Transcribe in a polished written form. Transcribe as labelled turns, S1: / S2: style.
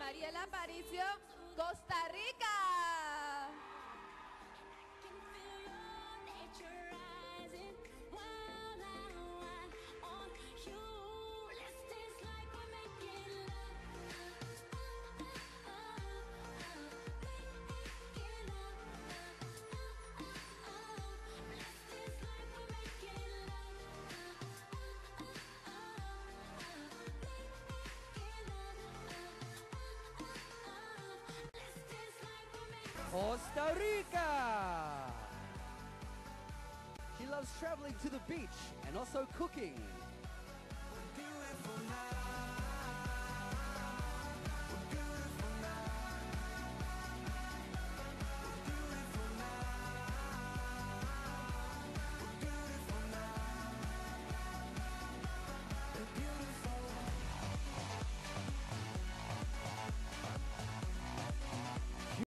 S1: Mariela Aparicio, Costa Rica.
S2: Costa Rica! She loves traveling to the beach and also cooking.